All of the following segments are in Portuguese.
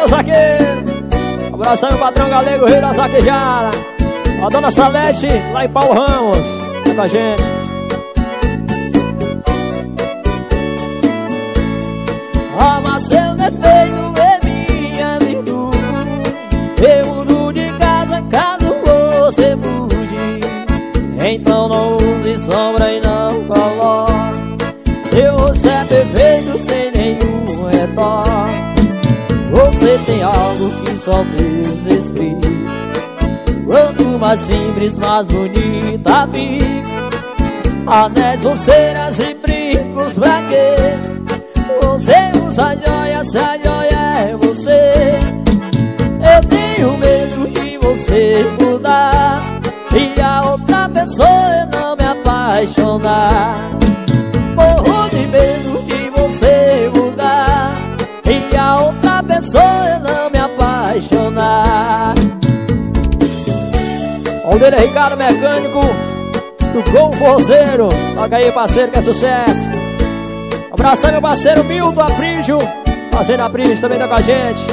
meu zaqueiro. Abração, meu patrão galego, rei da zaquejada. A dona Salete, lá em Paulo Ramos, tá com a gente. Ama seu defeito é minha virtude. Eu mudo de casa caso você mude. Então não use sombra e não coloque. Seu rosto é perfeito sem nenhum retoque. Você tem algo que só Deus explica. Quanto mais simples, mais bonita fica. Anéis, pulseiras e brincos pra quê? Você usa joia, se a joia é você. Eu tenho medo de você mudar e a outra pessoa não me apaixonar. Morro de medo de você mudar e a outra pessoa não me apaixonar. O dele é Ricardo Mecânico do Gol Forzeiro. Toca aí, parceiro, que é sucesso. Abração, meu parceiro Milton Aprígio. Fazendo Aprígio também tá com a gente.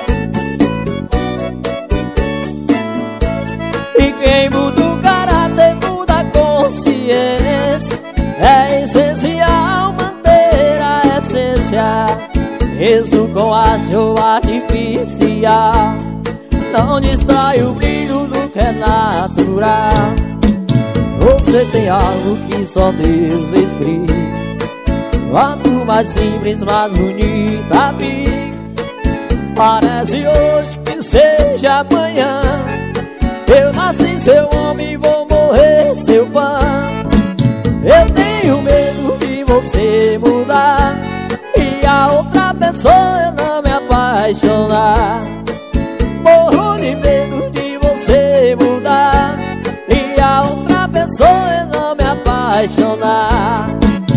E quem muda o caráter muda a consciência. É essencial manter a essência. Isso com acho artificial não distrai o brilho do que é natural. Você tem algo que só Deus explica. Quanto mais simples, mais bonita fica. Parece hoje que seja amanhã. Eu nasci seu homem e vou morrer seu fã. Eu tenho medo de você mudar e a outra pessoa não me apaixonar. Morro de medo de você mudar e a outra pessoa não me apaixonar.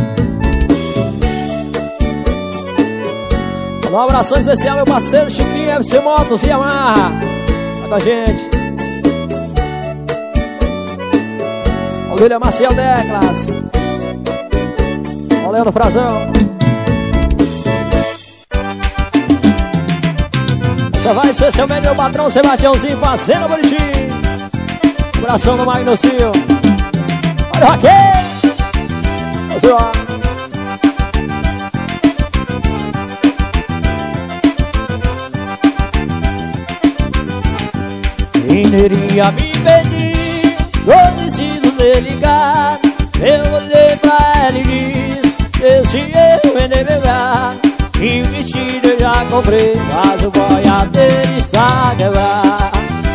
Um abração especial, meu parceiro Chiquinho, FC Motos e Yamaha. Tá com a gente. O William Marcial Declas. O Leandro Frazão. Você vai ser seu meu patrão Sebastiãozinho fazendo bonitinho. Abração do Magno Cio. Olha o Raquel. Vamos lá. Mineirinha me pediu, tô decidido de ligar. Eu olhei pra ela e disse: esse eu vendei meu lugar. E o vestido eu já comprei, mas o boiadeiro está quebrado.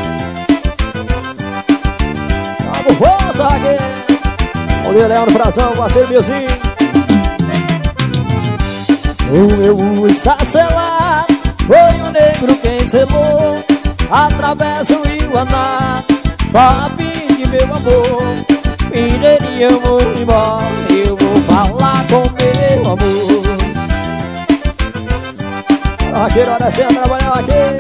Vamos, força, Raquel. Olha o Leandro Frazão, parceiro Milzinho. O meu está selado, foi o negro quem selou. Atravessa o rio Aná, só a fim de meu amor. Mineirinha eu vou embora, eu vou falar com meu amor. Raqueiro, olha assim, trabalhar aqui.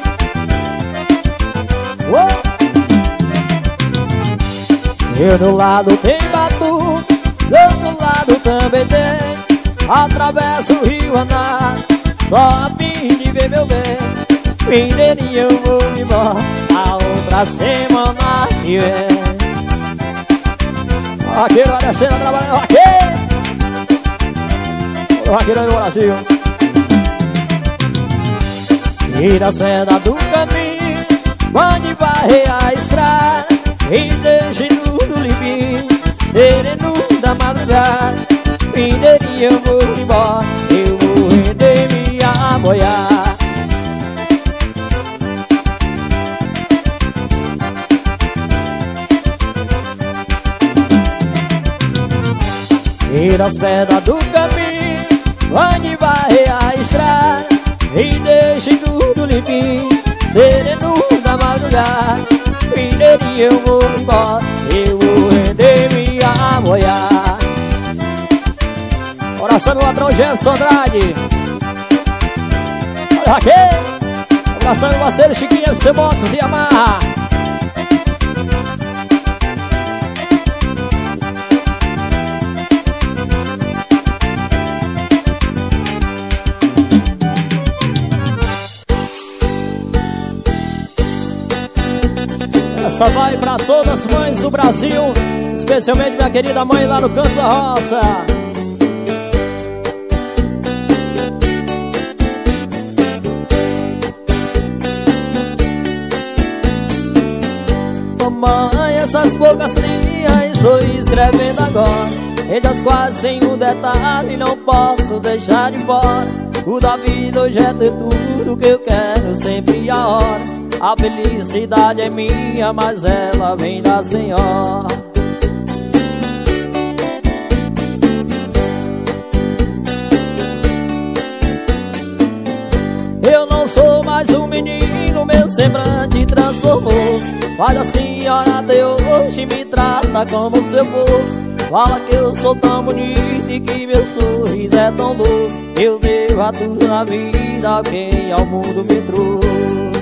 Eu do lado tem batuque, do outro lado também tem. Atravessa o rio Aná, só a fim de ver meu bem. Mineirinha eu vou embora, a outra semana que vem. Raqueiro, olha a cena, trabalhando Raqueiro. O Raqueiro aí no Brasil. Tira a seda do caminho, mande varrer a estrada e deixe tudo limpinho, sereno da madrugada. Mineirinha eu vou embora, eu vou render minha boiada. Tira as pedras do caminho, mande varrer a estrada e deixe tudo limpinho, sereno da madrugada. Mineirinha eu vou embora, eu vou render minha boiada. Oração meu patrão Gerson Andrade. Olha Raquel. Abração meu parceiro Chiquinho, FC Motos e Yamaha. Essa vai pra todas as mães do Brasil, especialmente minha querida mãe lá no Canto da Roça. Mamãe, essas poucas linhas estou escrevendo agora, entre as quais tem um detalhe, não posso deixar de fora. O da vida hoje é ter tudo que eu quero, sempre e a hora. A felicidade é minha, mas ela vem da Senhora. Eu não sou mais um menino, meu semblante transformou-se. Mas a senhora até hoje me trata como se eu fosse. Fala que eu sou tão bonito e que meu sorriso é tão doce. Eu devo a tudo na vida a quem ao mundo me trouxe.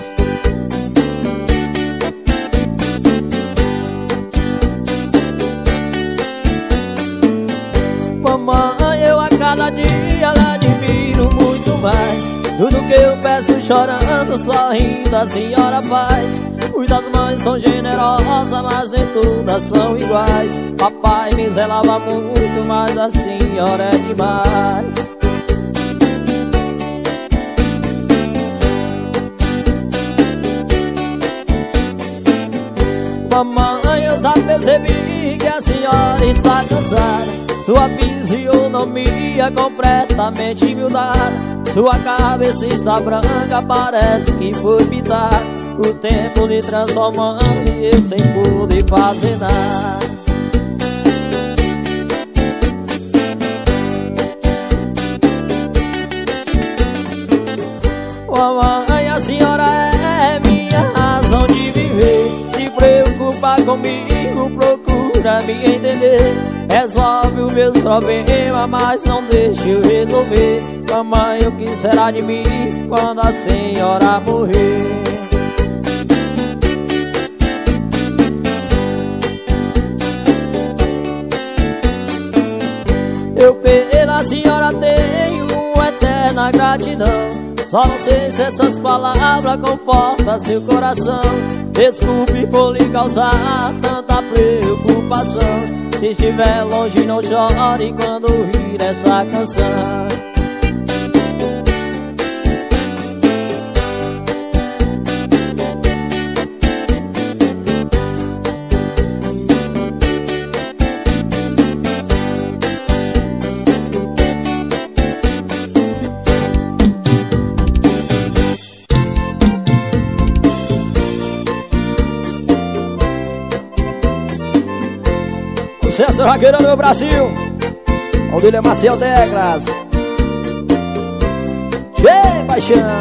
Mamãe, eu a cada dia lhe admiro muito mais. Tudo que eu peço chorando, sorrindo, a senhora faz. Muitas mães são generosas, mas nem todas são iguais. Papai me zelava muito, mas a senhora é demais. Mamãe, eu já percebi que a senhora está cansada. Sua fisionomia completamente mudada. Sua cabeça está branca, parece que foi pintada. O tempo lhe transformando e eu sem poder fazer nada. Mamãe, a senhora é minha razão de viver. Se preocupa comigo, procura me entender. Resolve os meus problemas, mas não deixa eu resolver. Mamãe, o que será de mim quando a senhora morrer? Eu pela senhora tenho uma eterna gratidão. Só não sei se essas palavras confortam seu coração. Desculpe por lhe causar tanta preocupação. Se estiver longe não chore quando ouvir essa canção. Sucesso ragueiro no meu Brasil. Aldilha Maciel Teclas. Tchê, paixão.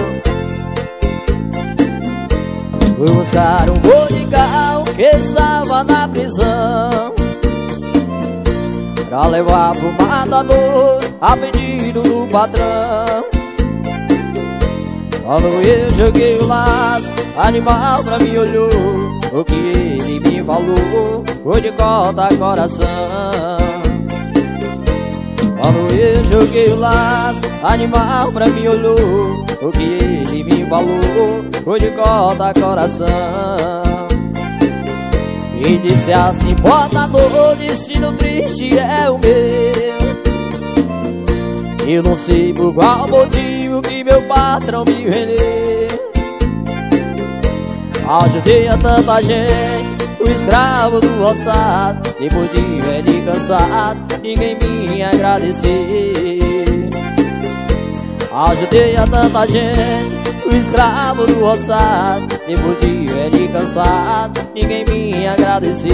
Fui buscar um bonicão que estava na prisão, pra levar pro matador a pedido do patrão. Quando eu joguei o laço, animal pra mim olhou. O que ele me falou foi de corta coração. Quando eu joguei o laço, animal pra mim olhou. O que ele me falou foi de corta coração. E disse assim, portador, destino triste é o meu. Eu não sei por qual motivo que meu patrão me vendeu. Ajudei a tanta gente, o escravo do roçado. Depois de velho e cansado, ninguém me agradeceu. Ajudei a tanta gente, o escravo do roçado. Depois de velho e cansado, ninguém me agradeceu.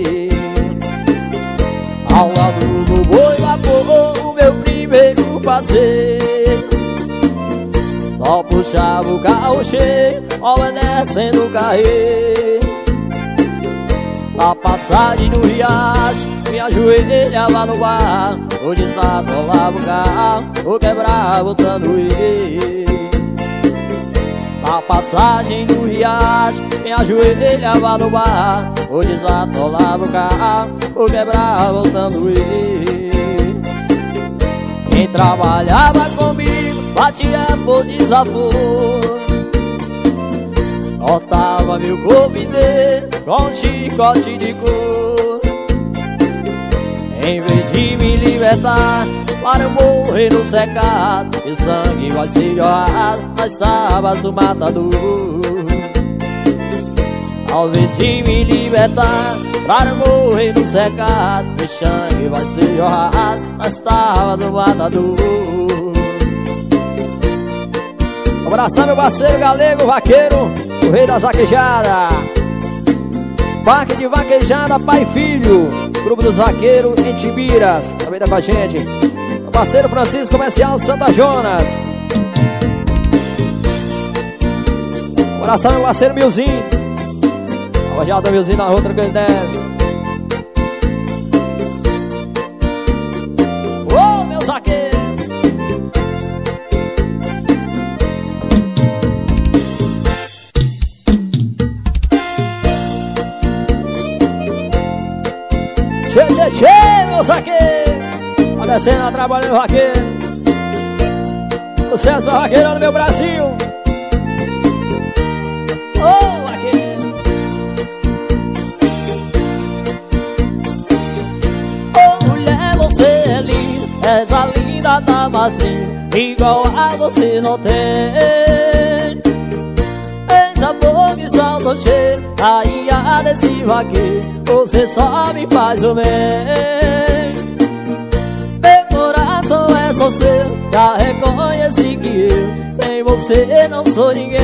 Ao lado do boi vapor, o meu primeiro passeio, só puxava o carro cheio, obedecendo o carreiro. Na passagem do riacho, me ajoelhava no bar. O desatolava o carro, o quebrava o tanduê. Na passagem do riacho, me ajoelhava no bar. O desatolava o carro, o quebrava o tanduê. Quem trabalhava comigo batia por desaforo, cortava meu corpo inteiro com um chicote de couro. Em vez de me libertar para eu morrer no secado, meu sangue vai ser jorrado nas tábuas do matador. Ao invés de me libertar para eu morrer no secado, meu sangue vai ser jorrado nas tábuas do matador. Abraçar meu parceiro galego vaqueiro, o rei das vaquejadas. Parque de vaquejada, pai e filho, grupo dos vaqueiros em Timbiras, também tá com a gente. Meu parceiro Francisco Comercial Santa Jonas. Abraçar meu parceiro Milzinho, alojado Milzinho na rua Tranquilo 10. Ô, meu zaqueiro! Tchê, tchê, meu zaqueiro! Tá descendo a trabalhando vaqueiro. Sucesso vaqueiro no meu Brasil. Ô, vaqueiro! Ô, mulher, você é linda, essa linda tá mais linda, igual a você não tem. Essa boca que solta o cheiro, aí a desse vaqueiro, você só me faz o bem. Meu coração é só seu, já reconheci que eu sem você não sou ninguém.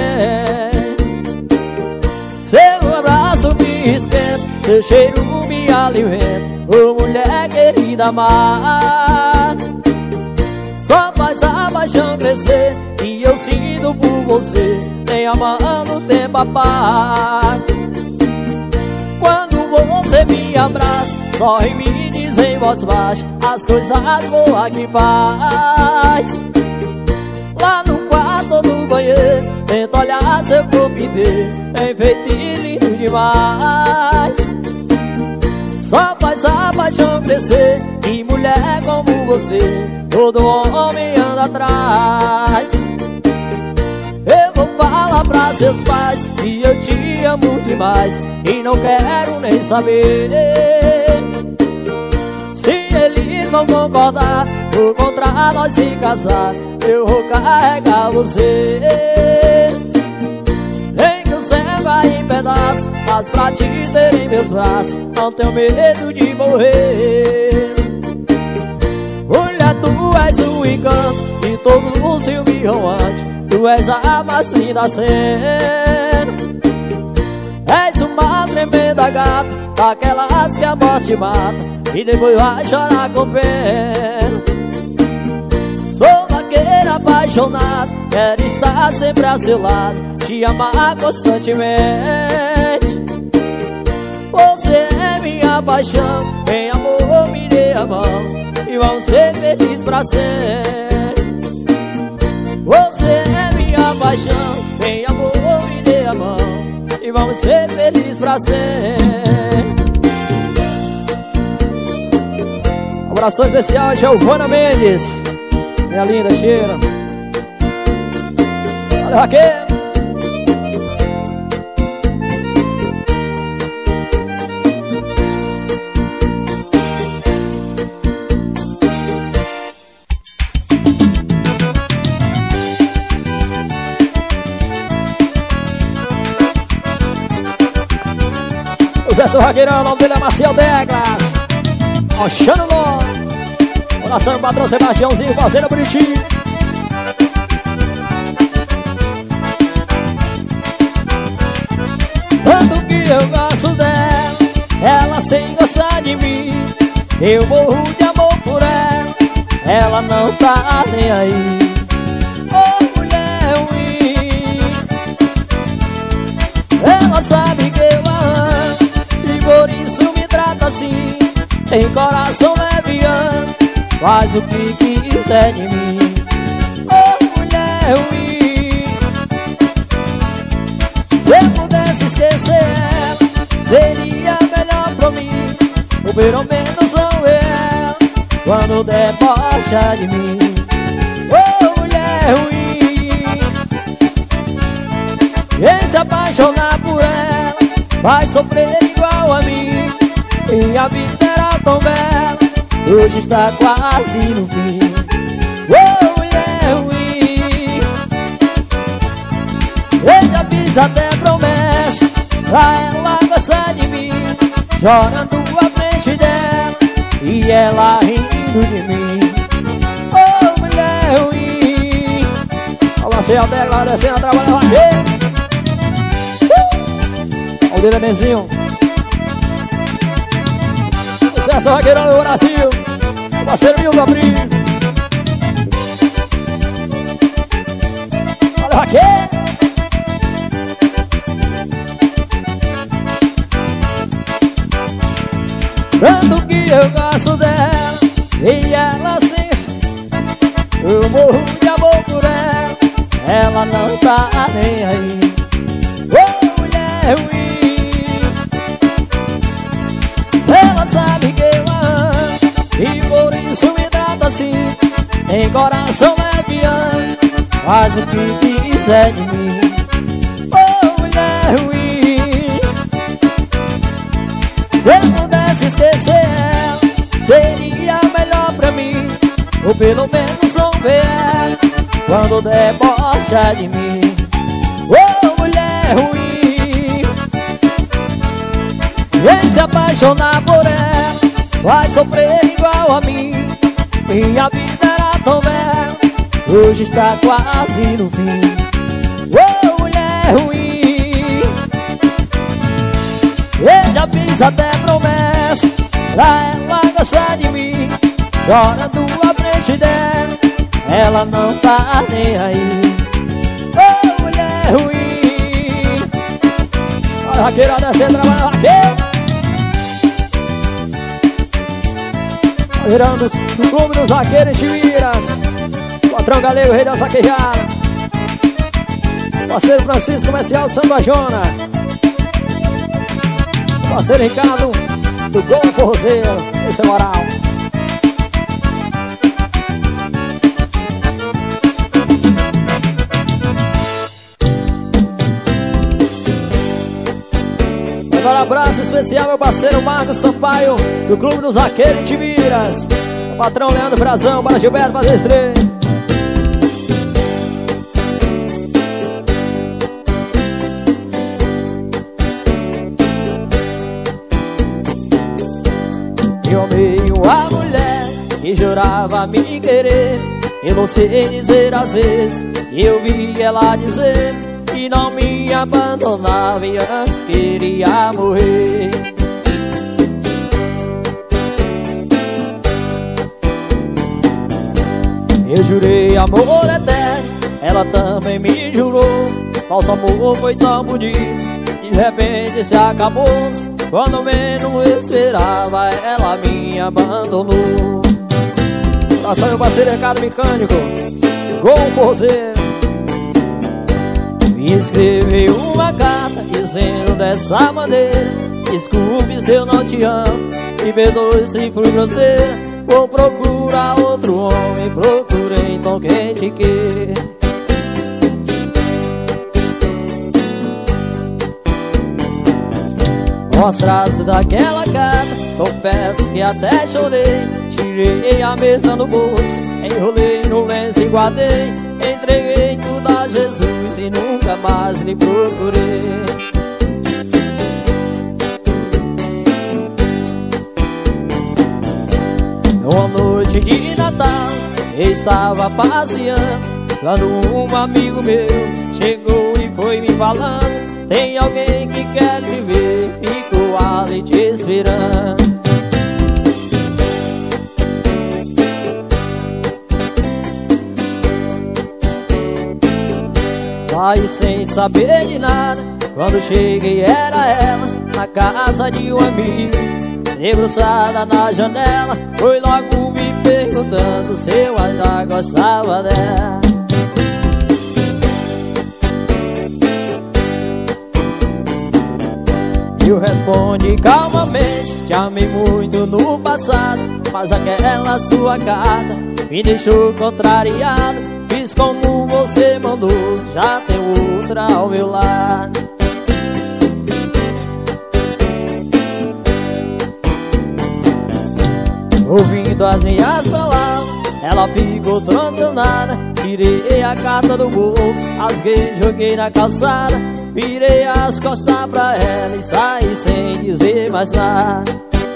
Seu abraço me esquenta, seu cheiro me alimenta, ô mulher querida amar. Só faz a paixão crescer e eu sinto por você, nem amando o tempo apaga. Quando você me abraça, sorri me diz em voz baixa as coisas boas que faz. Lá no quarto ou no banheiro, tento olhar seu corpo inteiro, bem feito e lindo demais. Só faz a paixão crescer e mulher como você, todo homem anda atrás. Eu vou falar pra seus pais que eu te amo demais e não quero nem saber. Se eles vão concordar ou contra nós se casar, eu vou carregar você. Nem que o céu vai em pedaços, mas pra te ter em meus braços, não tenho medo de morrer. Mulher, tu és o encanto de todo o filme romântico, tu és a mais linda cena. És uma tremenda gata, daquelas que a morte mata e depois vai chorar com pena. Sou vaqueira apaixonada, quero estar sempre a seu lado, te amar constantemente. Você é minha paixão, em amor me dê a mão e vamos ser felizes pra sempre. Você é minha paixão, em amor me dê a mão e vamos ser felizes pra sempre. Abração especial a Giovana Mendes, minha linda cheira. Valeu, Raquel. O Zé Sorragueirão, o nome dele é Maciel Deglas. Oxano Ló. Oração patrão Sebastiãozinho, fazendo bonitinho. Tanto que eu gosto dela, ela sem gostar de mim, eu morro de amor por ela, ela não tá nem aí. Oh, mulher ruim, ela sabe que eu a amo e por isso me trata assim. Tem coração leviano, faz o que quiser de mim. Oh, mulher ruim, se eu pudesse esquecer ela, seria melhor pra mim. Ou pelo menos não ver ela quando debocha de mim. Oh, mulher ruim, Quem se apaixonar por ela vai sofrer igual a mim. Minha vida era tão bela, hoje está quase no fim. Oh, mulher ruim, eu já fiz até promessa pra ela gostar de mim, chorando à frente dela e ela rindo de mim. Oh, mulher ruim. Olha você até agradecendo a trabalhar aqui. Olha o dele, Benzinho. Sucesso vaqueirão do Brasil. O parceiro Milton Aprígio. Olha aqui. Tanto que eu gosto dela e ela sente, eu morro de amor por ela, ela não tá nem aí. Oh, mulher ruim, ela sabe que eu amo e por isso me trata assim. Tem coração leviano, faz o que quiser de mim. Oh, mulher ruim, se eu pudesse esquecer ela, seria melhor pra mim, ou pelo menos não ver ela quando debocha de mim. Oh, mulher ruim, quem se apaixonar por ela vai sofrer igual a mim. Minha vida era tão bela, hoje está quase no fim. Oh, mulher ruim, eu já fiz até promessa pra ela gostar de mim, chorando à frente dela, ela não tá nem aí. Oh, mulher ruim. Olha a raqueira descendo, trabalha raqueira. Virando do clube dos vaqueiros em Tiviras. Patrão Galego, rei da saquejada. Parceiro Francisco Comercial Samba Jona. Parceiro Ricardo do Gol Forrozeiro. Esse é moral. Agora abraço especial meu parceiro Marcos Sampaio do Clube dos Vaqueiros em Tiviras. O patrão Leandro Brazão para Gilberto fazer estreia. Eu amei uma mulher que jurava me querer, eu não sei dizer às vezes, eu vi ela dizer que não me abandonava e antes queria morrer. Eu jurei amor eterno, ela também me jurou. Nosso amor foi tão bonito, de repente se acabou. Quando menos esperava, ela me abandonou. Abração meu parceiro Ricardo Mecânico, Gol Forrozeiro. Me escreveu uma carta dizendo dessa maneira: desculpe se eu não te amo, me perdoe se fui grosseira, vou procurar outro homem, procurei então quem te quer. Com as frases daquela carta, confesso que até chorei. Tirei a mesa do bolso, enrolei no lenço e guardei. Entreguei tudo a Jesus e nunca mais lhe procurei. Numa noite de Natal, eu estava passeando, quando um amigo meu chegou e foi me falando: tem alguém que quer te ver, ficou ali te esperando. Saí sem saber de nada, quando cheguei era ela, na casa de um amigo, debruçada na janela. Foi logo me perguntando se eu ainda gostava dela. Eu respondi calmamente: te amei muito no passado, mas aquela sua carta me deixou contrariado. Fiz como você mandou, já tem outra ao meu lado. Ouvindo as minhas palavras, ela ficou transtornada. Tirei a carta do bolso, rasguei, joguei na calçada. Virei as costas pra ela e saí sem dizer mais nada.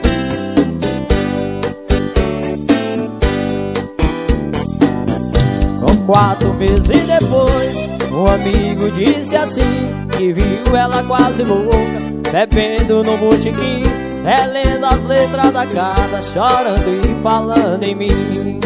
Com 4 meses depois, um amigo disse assim, que viu ela quase louca, bebendo no botequim, relendo as letras da carta, chorando e falando em mim.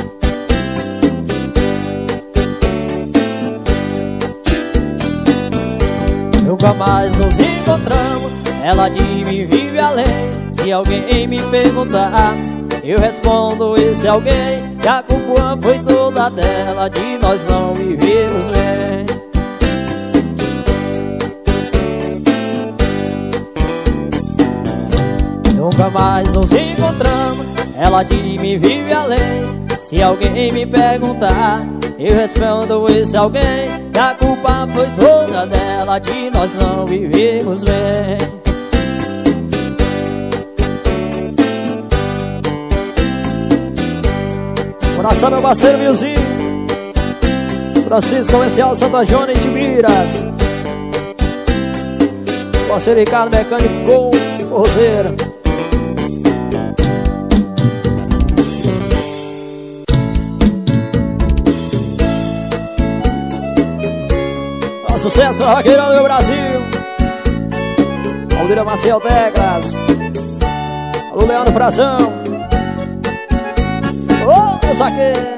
Nunca mais nos encontramos, ela diz me vive além. Se alguém me perguntar, eu respondo esse alguém, que a culpa foi toda dela, de nós não vivemos bem. Nunca mais nos encontramos, ela diz me vive além. Se alguém me perguntar, eu respondo esse alguém, que a culpa foi toda dela, de nós não vivemos bem. Abraçar meu parceiro Milzinho, Francisco Comercial Santa Jônia e Timiras, parceiro Ricardo Mecânico Gol Roseiro. Sucesso, Raqueirão do meu Brasil. Aldeira Maciel Teclas. Alô, Leandro Frazão. Ô, meu saqueiro.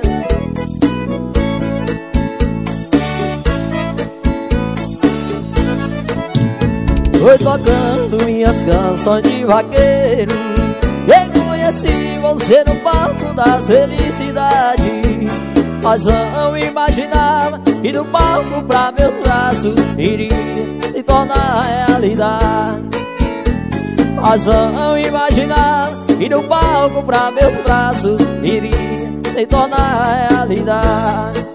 Foi tocando minhas canções de vaqueiro, eu conheci você no palco das felicidades. Mas não imaginava que do palco pra meus braços iria se tornar realidade. Mas não imaginava que do palco pra meus braços iria se tornar realidade.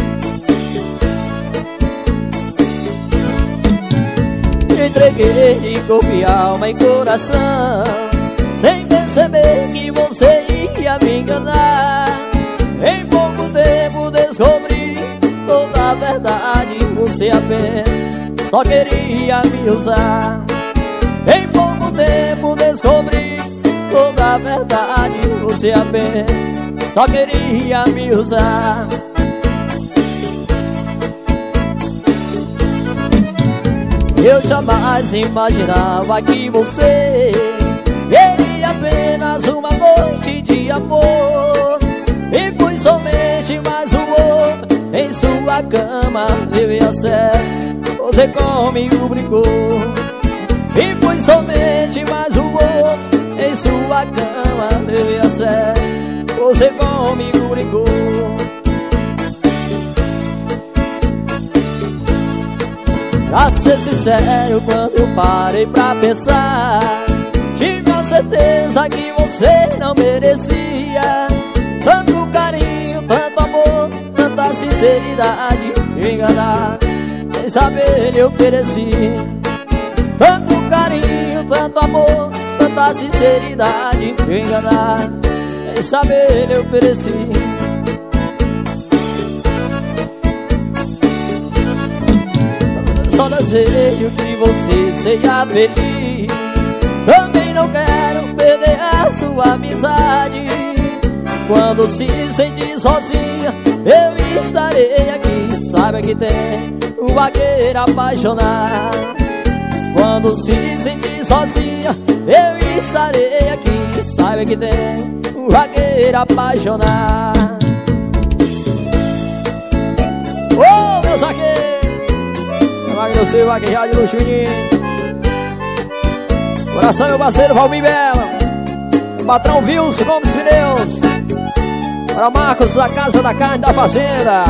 Me entreguei de corpo e alma e coração, sem perceber que você ia me enganar. Em pouco tempo descobri toda a verdade, você apenas só queria me usar. Em pouco tempo descobri toda a verdade, você apenas só queria me usar. Eu jamais imaginava que você queria apenas uma noite de amor, e fui somente mais um outro em sua cama. Levei a sério, você comigo brincou. E fui somente mais um outro em sua cama. Levei a sério, você comigo brincou. Pra ser sincero, quando eu parei pra pensar, tive a certeza que você não merecia tanto carinho, tanto amor, tanta sinceridade. Me enganar, sem saber lhe ofereci tanto carinho, tanto amor, tanta sinceridade. Me enganar, sem saber lhe ofereci. Só desejo que você seja feliz, também não quero perder a sua amizade. Quando se sentir sozinha, eu estarei aqui. Saiba que tem um vaqueiro apaixonado. Quando se sentir sozinha, eu estarei aqui. Saiba que tem um vaqueiro apaixonado. Ô, meu saqueiro, Magno Silva, vaquejar de luxo, menino. Coração, meu parceiro Valmir Bela, o patrão Wilson Gomes Pneus, para Marcos da Casa da Carne da Fazenda.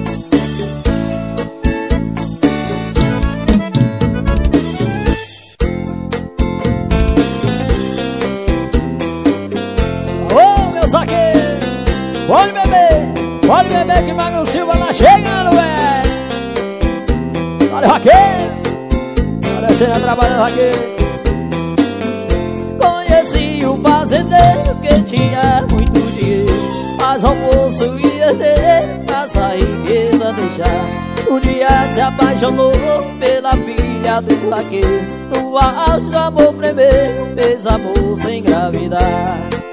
Ô, meu saqueiro, pode beber que Magno Silva tá chegando, velho. Valeu, Raquel! Parecendo trabalhando, Raquel. Conheci um fazendeiro que tinha muito dinheiro, mas almoço ia ter pra essa riqueza deixar. Um dia se apaixonou pela filha do vaqueiro. No auge do amor primeiro, fez a moça engravidar.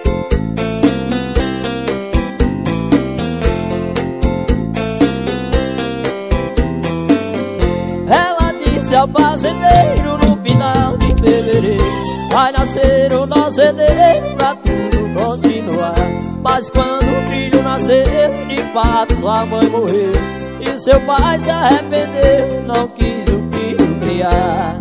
Ela disse ao fazendeiro no final de fevereiro: vai nascer o nosso herdeiro pra tudo continuar. Mas quando o filho nasceu, de fato sua mãe morreu, e seu pai se arrependeu, não quis o filho criar.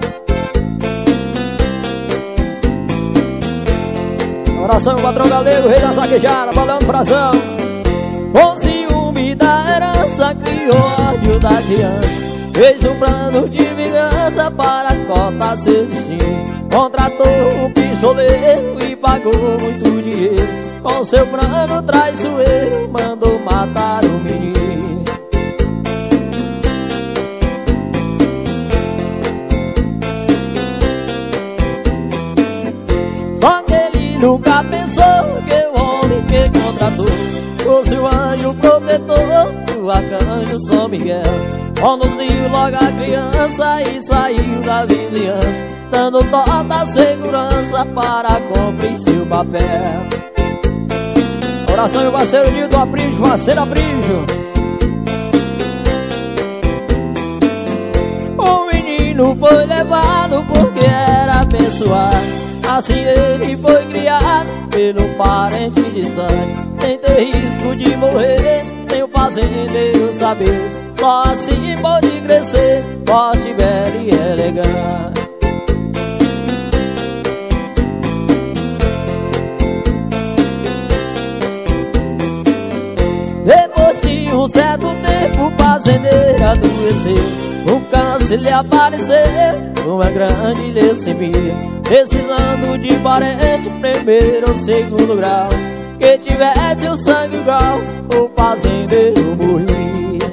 Oração, patrão galego, rei da saquejada, balão do frazão. Com ciúme da herança, criou ódio da criança, fez um plano de vingança para cortar seu destino. Contratou um pistoleiro e pagou muito dinheiro. Com seu plano traiçoeiro, mandou matar o menino. Só que ele nunca pensou que o homem que contratou fosse o anjo protetor do arcanjo São Miguel. Conduziu logo a criança e saiu da vizinhança, dando toda segurança para cumprir seu papel. Oração, meu parceiro Nildo Aprígio, parceiro Aprígio. O menino foi levado porque era abençoado. Assim ele foi criado pelo parente distante, sem ter risco de morrer, sem o fazendeiro saber. Só assim pode crescer, forte, belo e elegante. Depois de um certo tempo, o fazendeiro adoeceu. Um câncer lhe apareceu, uma grande leucemia, precisando de parente, primeiro ou segundo grau, que tivesse o sangue igual, o fazendeiro morria.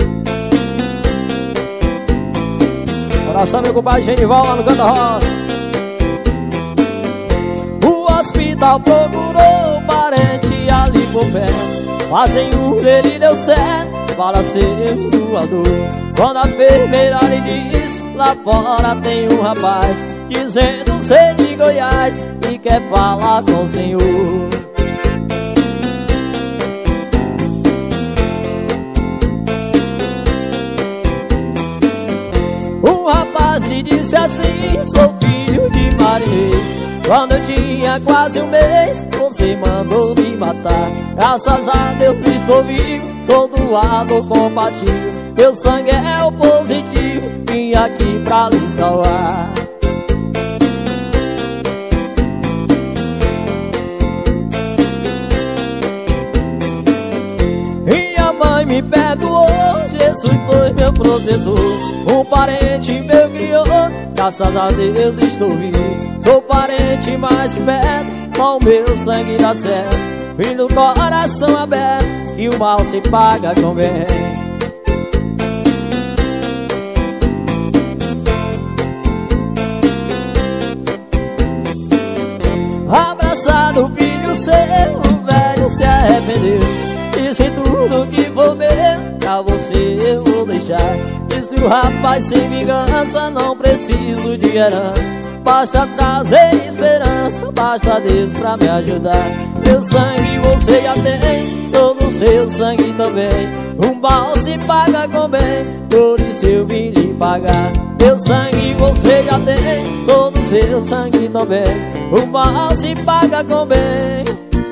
Oração, meu compadre Genival, lá no Canto da Roça. O hospital procurou um parente ali por perto, mas nenhum dele deu certo para ser o doador. Quando a enfermeira lhe disse: lá fora tem um rapaz dizendo ser de Goiás e quer falar com o senhor. O rapaz lhe disse assim: sou filho de marinheiros. Quando eu tinha quase um mês, você mandou me matar. Graças a Deus estou vivo, sou doador compatível. Meu sangue é o positivo, vim aqui pra lhe salvar. Minha mãe me perdoou, Jesus foi meu protetor. Um parente meu criou, graças a Deus estou vivo. Sou parente mais perto, só o meu sangue dá certo. Vim do coração aberto, que o mal se paga com bem. Abraçado o filho seu, o velho se arrependeu. Disse tudo que for meu, pra você eu vou deixar. Disse o rapaz sem vingança, não preciso de herança. Basta trazer esperança, basta Deus pra me ajudar. Meu sangue você já tem, sou do seu sangue também. Um mal se paga com bem, por isso eu vim lhe pagar. Meu sangue você já tem, sou do seu sangue também. Um mal se paga com bem.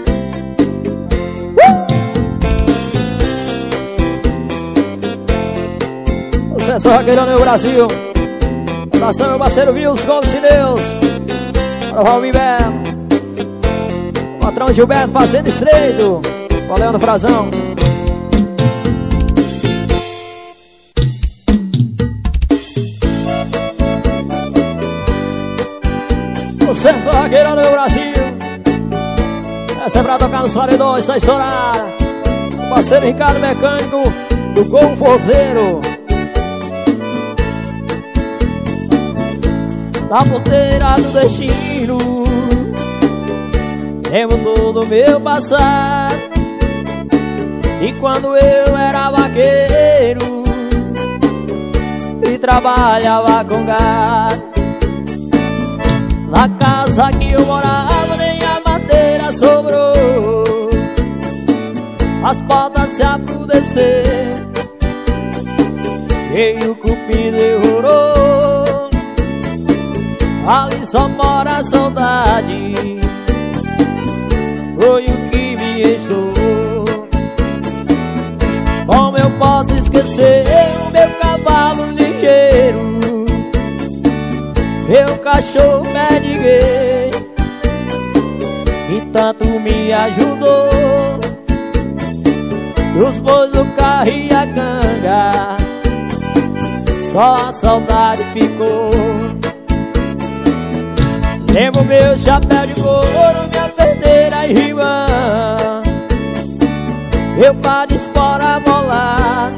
Sucesso Raqueirão no Brasil. Abração meu parceiro Wilson Gomes de Deus. Para o Valmir Belo, patrão Gilberto Fazenda Estreito. Valeu no Frazão. Sucesso Raqueirão no Brasil. Essa é pra tocar nos paredões, tá estourada. Parceiro Ricardo Mecânico do Golfozeiro. na porteira do destino. Lembro todo o meu passado, e quando eu era vaqueiro e trabalhava com gado. Na casa que eu morava nem a madeira sobrou, as portas se apodreceram e o cupim devorou. Ali só mora a saudade, foi o que me restou. Como eu posso esquecer o meu cavalo ligeiro, meu cachorro perdigueiro, que tanto me ajudou, dos bois do carro e a canga, só a saudade ficou. Lembro meu chapéu de couro, minha perneira e ribã, meu pá de espora molar,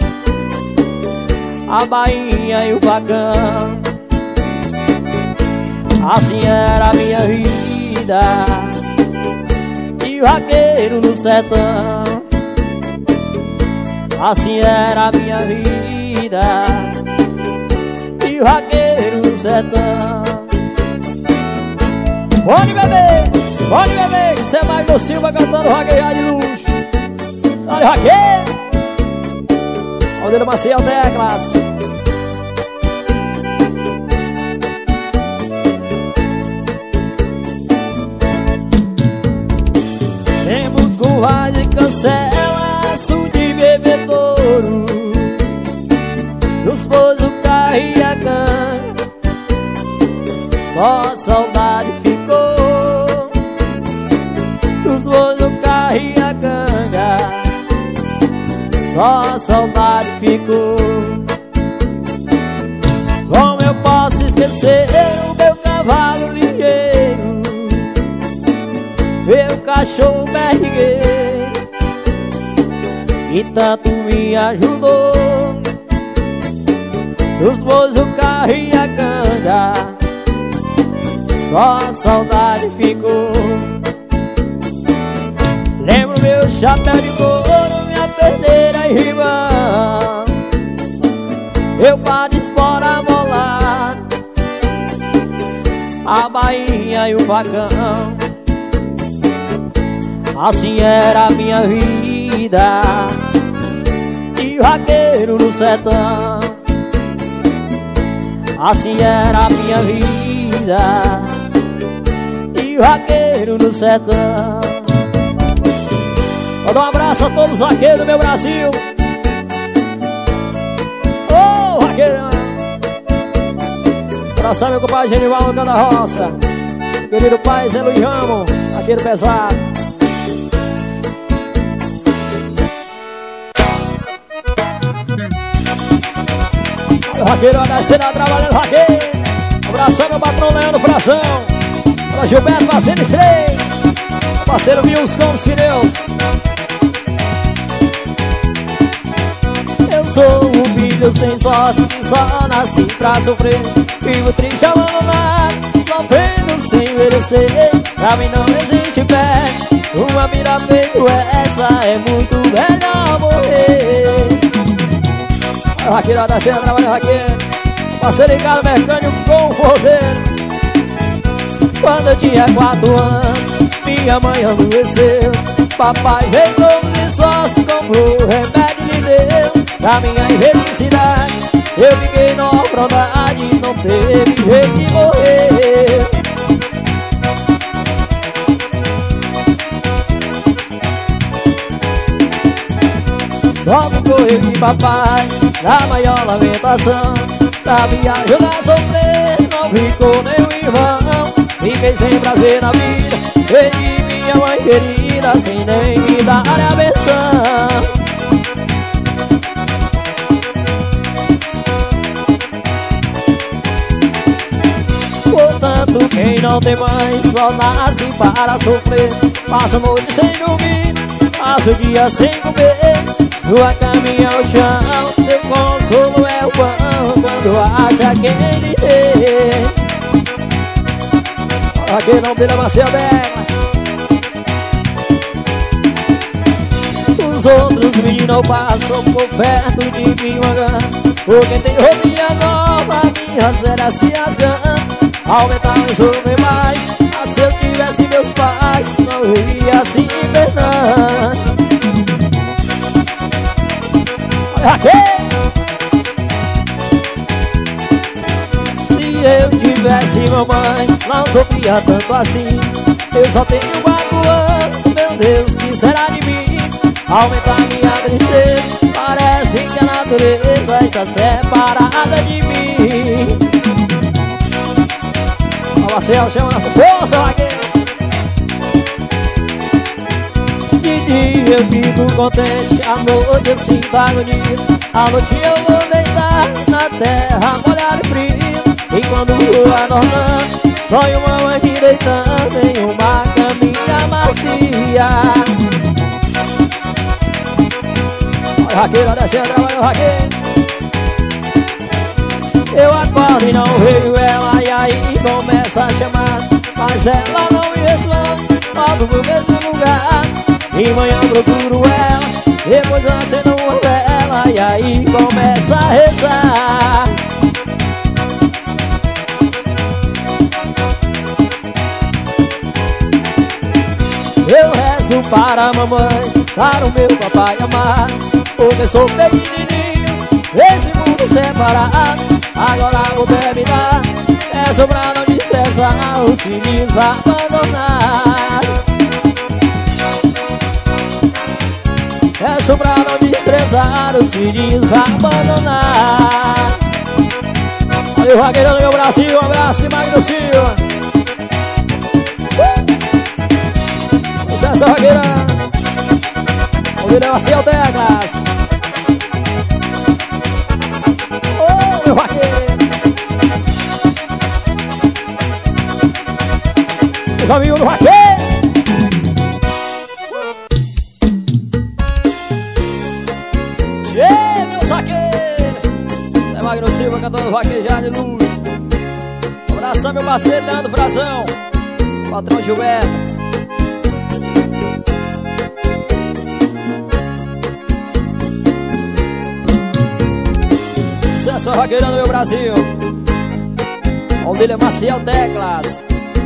a bainha e o facão. Assim era a minha vida, e o vaqueiro no sertão. Assim era a minha vida, e o vaqueiro no sertão. Pode beber, isso é Magno Silva cantando vaqueiro de luxo. Olha o vaqueiro, Aldeiro Maciel Teclas. Temos curvas de cancela, aço de bebedouros, dos bois do carro e a canga, só a saudade ficou, dos bois do carro e a canga, só a saudade ficou. Como eu posso esquecer o meu cavalo ligeiro, meu cachorro perdigueiro, que tanto me ajudou, dos bois do carro e a canga, só a saudade ficou. Lembro meu chapéu de couro, minha perneira e ribã, meu pá de espora molar, a bainha e o facão. Assim era a minha vida, e o vaqueiro no sertão. Assim era a minha vida, e o vaqueiro no sertão. Vou dar um abraço a todos os vaqueiros do meu Brasil. Ô, vaqueirão! Abraçar meu compadre Genival da Roça, querido pai Zé Luiz Ramos, vaqueiro pesado. O vaqueiro vai descer lá trabalhando, vaqueiro. Abraçando meu patrão Leandro Frazão, para Gilberto Marcelo Estrela, parceiro Wilson dos Pneus. Eu sou um filho sem sorte, que só nasci pra sofrer. Vivo triste, abandonado, sofrendo sem merecer. Pra mim não existe pé, uma vida feita essa, é muito melhor morrer. A vaqueira da cena trabalha vaqueiro, parceiro Ricardo Mercânio com o forrozeiro. Quando eu tinha 4 anos, minha mãe adoeceu. Papai veio como de sócio, comprou remédio e me deu. Da minha infelicidade, eu fiquei na orfandade, não teve jeito de morrer. Só me correr de papai, da maior lamentação, da viagem da sofrer, não ficou nem um irmão. Fiquei sem prazer na vida, perdi minha mãe querida, sem nem me dar a benção. Portanto, quem não tem mãe só nasce para sofrer. Passa a noite sem dormir, passa o dia sem comer. Sua caminha ao chão, seu consolo é o pão, quando acha quem lhe dê. Vaqueirão dele é Marcelo Degas. Os outros meninos passam por perto de mim vagando, porque tem roupinha nova, minha zera se rasgando. Aumentar os homens mais, ah, se eu tivesse meus pais, não iria assim invernando. Olha aqui! Se eu tivesse mamãe, não sofria tanto assim. Eu só tenho 4 anos, meu Deus, que será de mim? Aumentar minha tristeza, parece que a natureza está separada de mim. Ó, Marcelo, chama na força, vaqueiro. De dia eu fico contente, à noite eu sinto agonia. À noite eu vou deitar na terra molhada e fria. E quando vou adornando, sonho mamãe me deitando em uma caminha macia. Olha o vaqueiro, descendo, olha o vaqueiro. Eu acordo e não vejo ela, e aí começa a chamar, mas ela não me responde, volto pro mesmo lugar. De manhã procuro ela, depois acendo uma vela, e aí começa a rezar. Eu rezo para a mamãe, para o meu papai amar, porque sou pequenininho, esse mundo separado. Agora vou terminar, peço pra não desprezar, os filhos abandonar. Peço pra não desprezar, os filhos abandonar. Olha o vaqueirão do meu Brasil, um abraço de Magno Silva. Sucesso, vaqueirão. O vídeo é Marcelo Degas. Ô, meu vaqueiro. Os amigos do vaqueiro. Meus vaqueiros, Zé Magno Silva cantando vaquejar de luz. Abração, meu parceiro Leandro Frazão, patrão Gilberto. Sucesso, vaqueirão do meu Brasil. O dele é Marcelo Teclas.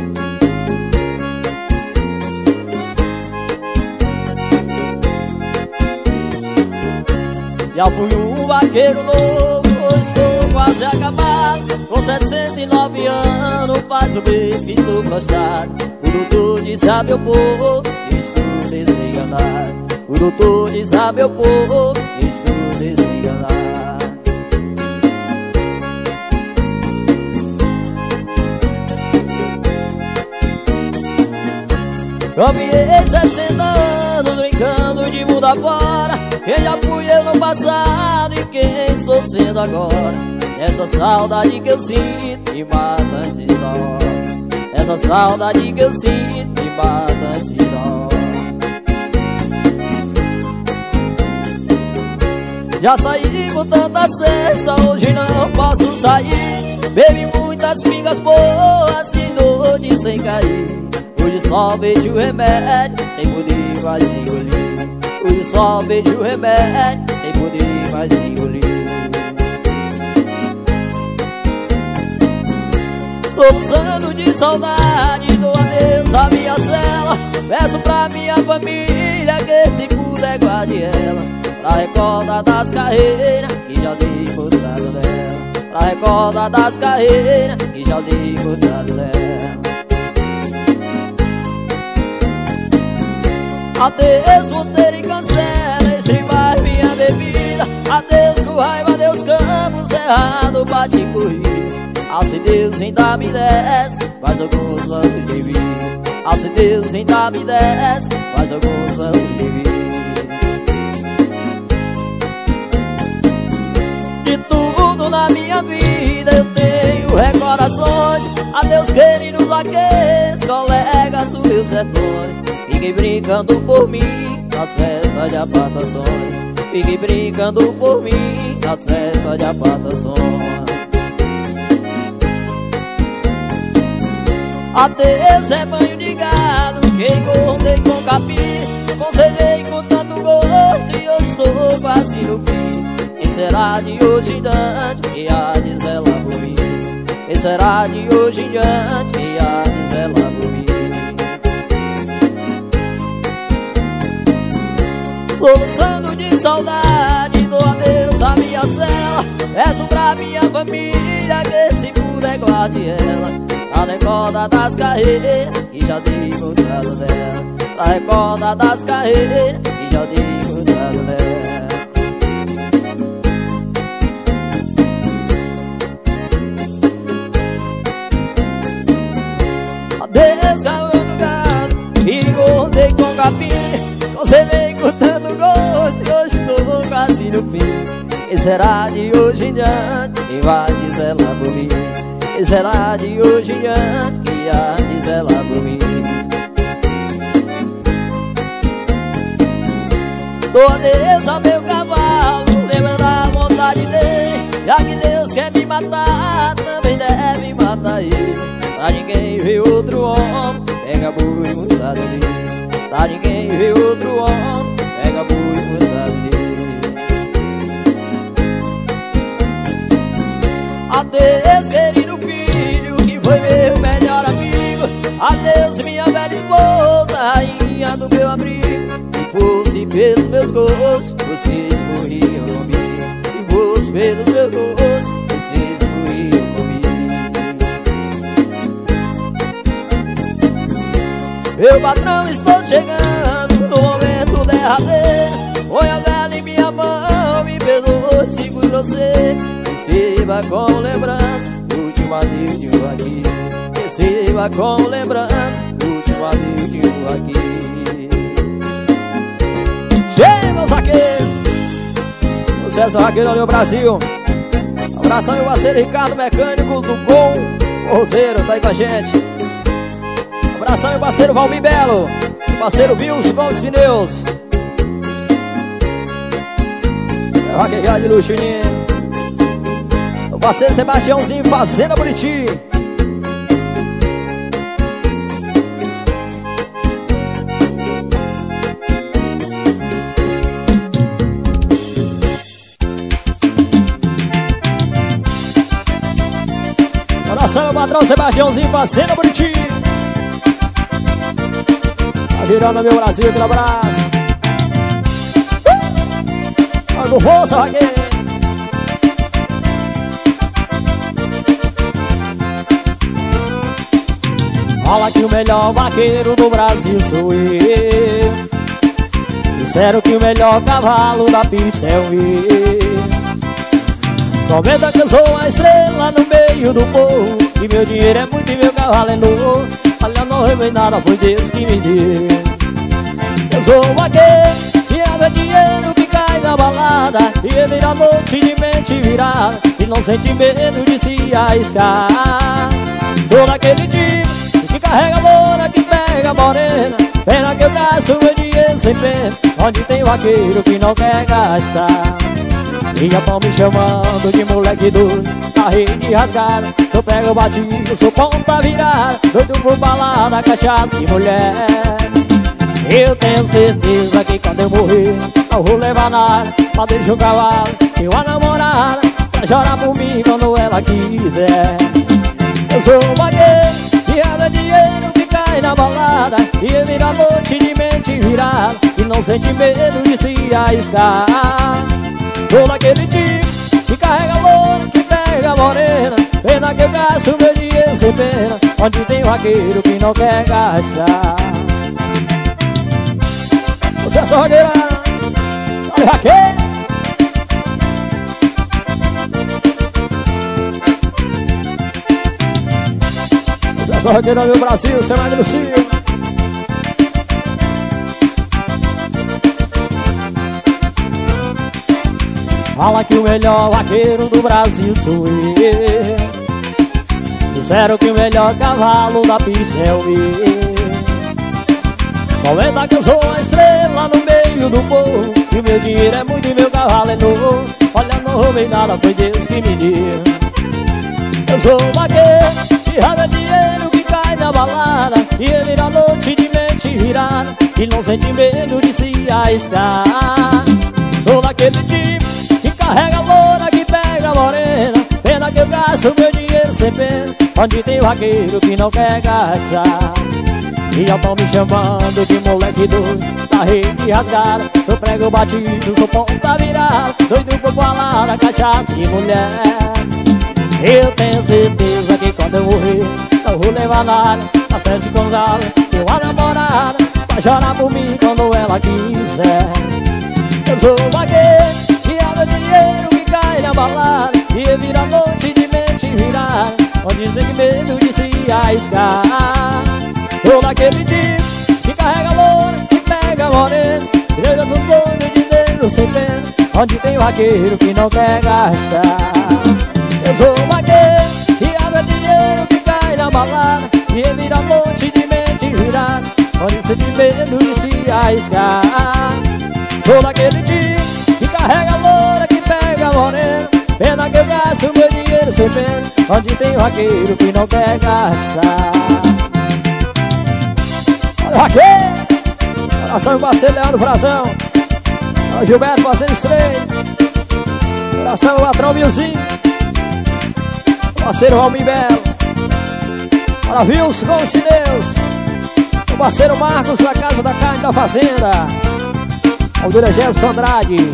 Já fui um vaqueiro novo, estou quase acabado. Com 69 anos, faz um mês que estou prostrado. O doutor diz a meu povo, estou desenganado. O doutor diz a meu povo, estou desenganado. Caminhei 60 anos brincando de mundo afora. Quem já fui eu no passado e quem estou sendo agora. Essa saudade que eu sinto me mata antes da hora. Essa saudade que eu sinto me mata antes da hora. Já saí por tanta cesta, hoje não posso sair. Bebi muitas pingas boas e noite sem cair. Hoje só vejo remédio, sem poder mais engolir. Hoje só vejo remédio, sem poder mais engolir. Soluçando de saudade, dou adeus à minha cela. Peço pra minha família que se puder guarde ela, pra recordar das carreiras que já dei por trás dela. Pra recordar das carreiras que já dei por trás dela. Adeus, roteiro e cancela, estribar minha bebida. Adeus com raiva, adeus campos errado, bate e corrida. Ah, se Deus ainda me desse mais alguns anos de vida. Ah, se Deus ainda me desse mais alguns anos de vida. De tudo na minha vida eu tenho recordações. Adeus queridos vaqueiros, colegas dos meus sertões. Fiquei brincando por mim nas festas de apartações. Fiquei brincando por mim nas festas de apartações. Adeus é banho de gado que engordei com capim. Conservei com tanto gosto e eu estou quase no fim. Quem será de hoje em diante que há de zelar por mim? Quem será de hoje em diante que há de zelar por mim? Soluçando de saudade, dou adeus à minha cela. Peço pra minha família que se puder guarde ela. Pra recorda das carreiras que já dei cuidado dela. Pra recorda das carreiras que já dei cuidado dela. Adeus, cavalo do gado, engordei com capim. Conservei com tanto gosto e hoje estou quase no fim. Quem será de hoje em diante que vai dizer lá por mim? Quem será de hoje em diante que há de dizer lá por mim? Dou adeus ao meu cavalo, lembra da vontade dele. Já que Deus quer me matar, também deve matar ele. Pra ninguém ver outro homem, pega boi e mudar dele. Pra ninguém ver outro homem, pega boi e mudar dele. Adeus, querido filho, que foi meu melhor amigo. Adeus, minha velha esposa, rainha do meu abrigo. Se fosse pelos meus gostos, vocês morriam comigo. Se fosse pelos meus gostos, vocês morriam comigo. Meu patrão, estou chegando no momento derradeiro. Põe a vela em minha mão, me perdoe se fui você. Receba como lembrança o último adeus de um aqui. Receba como lembrança o último adeus de um aqui. Cheio, meus vaqueiros! Sucesso, vaqueiro, olha o Brasil. Abração, meu parceiro Ricardo, mecânico do Gol Roseiro, tá aí com a gente. Abração, meu parceiro Valmir Belo, meu parceiro Wilson Gomes Pneus. É vaqueiro de luxo, menino. Meu parceiro Sebastiãozinho, Fazenda Buriti. Abração, meu patrão Sebastiãozinho, Fazenda Buriti. Tá virando meu Brasil, aquele abraço. Vai com força, vaqueiro. Fala que o melhor vaqueiro do Brasil sou eu. Disseram que o melhor cavalo da pista é o eu. Comenta que eu sou uma estrela no meio do povo. E meu dinheiro é muito e meu cavalo é novo. Olha, não revei nada, foi Deus que me deu. Eu sou um vaqueiro e é dinheiro que cai na balada. E vira a noite de mente virada e não sente medo de se arriscar. Sou daquele tipo que carrega a loura, que pega a morena. Pena que eu gasto meu dinheiro sem pena. Onde tem vaqueiro que não quer gastar. E já tão me chamando de moleque doido, na rede rasgada. Sou pego batido, sou ponta virada, doido por balada, cachaça e mulher. Eu tenho certeza que quando eu morrer não vou levar nada pra deixar o cavalo e uma namorada pra chorar por mim quando ela quiser. Eu sou um vaqueiro e é dinheiro que cai na balada. E vira a noite de mente virada e não sente medo de se arriscar. Sou daquele tipo que carrega a loura, que pega a morena. Pena que eu gasto meu dinheiro sem pena. Onde tem vaqueiro que não quer gastar. Você é só vaqueira. Olha, vaqueiro. Você é só vaqueira, meu Brasil. Você é mais do Cio. Fala que o melhor vaqueiro do Brasil sou eu. Disseram que o melhor cavalo da pista é o meu. Comenta que eu sou uma estrela no meio do povo. E o meu dinheiro é muito e meu cavalo é novo. Olha, não roubei nada, foi Deus que me deu. Eu sou um vaqueiro que rasga dinheiro que cai na na balada e ele vira noite de mente virada e não sente medo de se arriscar. Sou daquele tipo que carrega a loura, que pega a morena. Pena que eu gasto meu dinheiro sem pena, onde tem o vaqueiro que não quer gastar. E já tão me chamando de moleque doido, da rede rasgada. Sou prego batido, sou ponta virada, doido por balada, cachaça e mulher. Eu tenho certeza que quando eu morrer não vou levar nada, mas teste com ela, tenho uma namorada vai chorar por mim quando ela quiser. Eu sou o vaqueiro que anda dinheiro, que cai na balada e vira a noite de mente virada, onde sem medo de se arriscar. Sou daquele tipo que carrega a loura, que pega a morena, e eu tô doido de dinheiro sem pena, onde tem o vaqueiro que não quer gastar. Eu sou o vaqueiro que anda dinheiro, que cai na balada e vira a noite de mente virada, onde sem medo de se arriscar. Sou daquele tipo que carrega a loura, que pega a morena, pena que eu gasto meu dinheiro sem pena, onde tem o vaqueiro que não quer gastar. Olha o vaqueiro, coração e parceiro Leandro Frazão, olha o Gilberto parceiro estreito, coração e patrão Milzinho, parceiro Valmir Belo, olha Wilson Gonçalves, o parceiro Marcos da Casa da Carne da Fazenda, Aldeira Jefferson Andrade.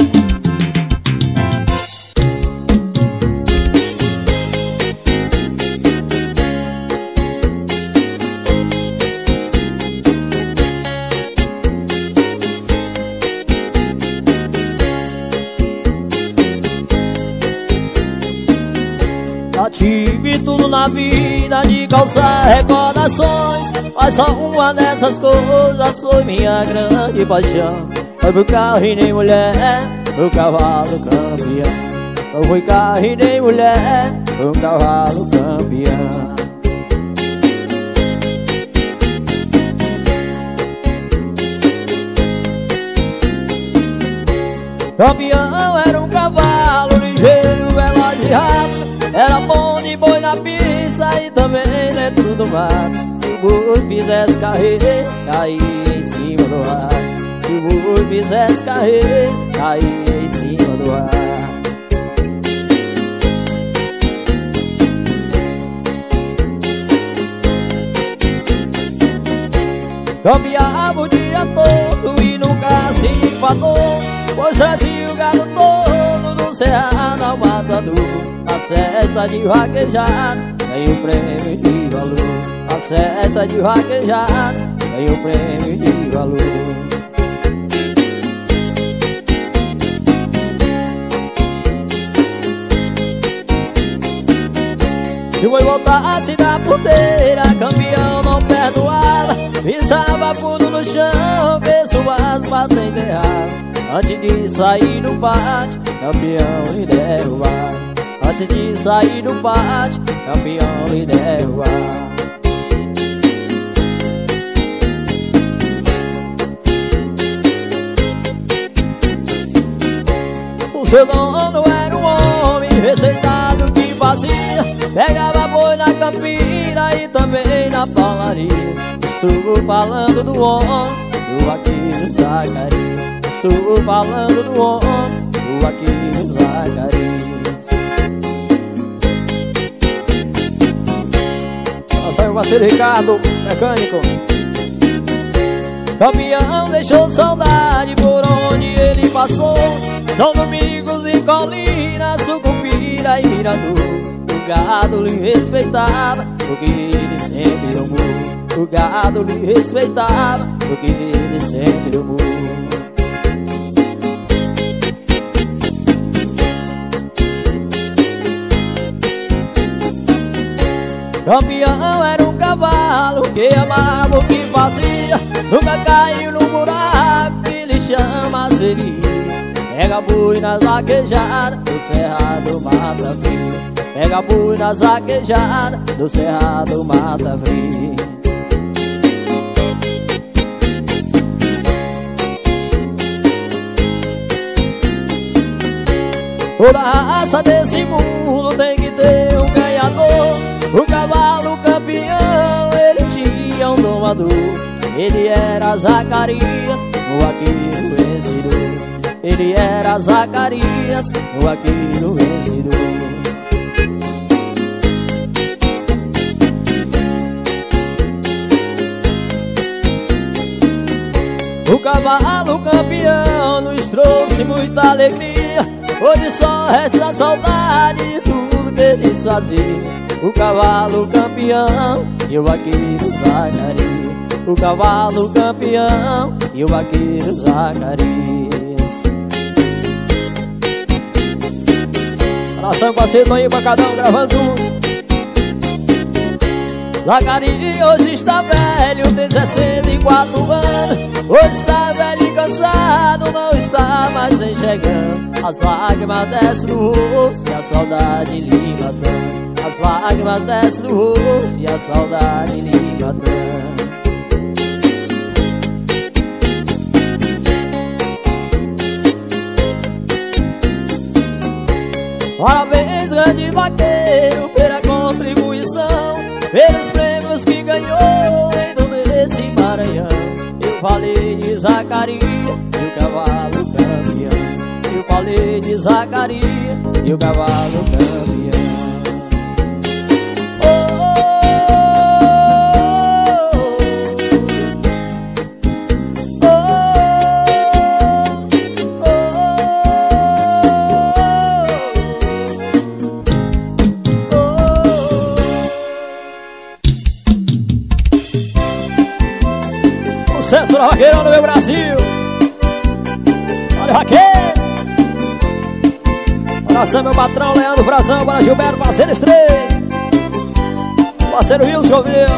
Já tive tudo na vida de causar recordações, mas só uma dessas coisas foi minha grande paixão. Foi por carro e nem mulher, o cavalo campeão. Não foi carro e nem mulher, o cavalo campeão. Campeão era um cavalo ligeiro, veloz e rápido, era bom de boi na pista e também dentro do mar. Se o boi fizesse carreira, caía em cima do ar. Se o boi fizesse carreira, caía em cima do ar. Campeava o dia todo e nunca se enfadou, pois trazia o gado todo do cerrado ao matador. A cesta de vaquejada tem o prêmio de valor. A cesta de vaquejada tem o prêmio de valor. Se o boi voltasse da porteira, campeão não perdoava, pisava fundo no chão, que suas patas enterravam. Antes de sair do pátio, campeão lhe derrubava. Antes de sair do pátio, campeão lhe derrubava. O seu dono era um homem respeitado que fazia, pegava boi na campina e também na paularia. Estou falando do homem, do vaqueiro Zacarias. Estou falando do homem, do vaqueiro Zacarias. Nossa, meu parceiro Ricardo, mecânico. Campeão deixou saudade por onde ele passou. São Domingos e Colinas, Sucupira e Mirador. O gado lhe respeitava, porque ele sempre domou. O gado lhe respeitava, porque ele sempre domou. Campeão era um cavalo que amava o que fazia, nunca caiu no buraco que lhe chama seria. Pega boi nas vaquejadas do Cerrado Mata Fria. Pega boi nas vaquejadas do Cerrado Mata Fria. Toda raça desse mundo tem que ter um ganhador. O cavalo campeão, ele tinha um domador. Ele era Zacarias, o vaqueiro vencedor. Ele era Zacarias, o vaqueiro vencedor. O cavalo campeão nos trouxe muita alegria. Hoje só resta saudade de tudo que eles faziam. O cavalo campeão e o vaqueiro Zacarias. O cavalo campeão e o vaqueiro Zacarias. Abração, parceiro, aí, Bacadão, gravando tudo. Zacarias hoje está velho, tem 64 anos. Hoje está velho e cansado, não está mais enxergando. As lágrimas descem no rosto e a saudade lhe matando. As lágrimas descem no rosto e a saudade lhe matando. Parabéns, grande vaqueiro, pela contribuição, pelos prêmios que ganhou em todo esse Maranhão. Eu falei de Zacarias e o cavalo campeão. Eu falei de Zacarias e o cavalo campeão. Sucesso na vaqueirão do meu Brasil. Olha o vaqueiro. Abração meu patrão Leandro Frazão, para Gilberto, parceiro estreito, parceiro Wilson, viu?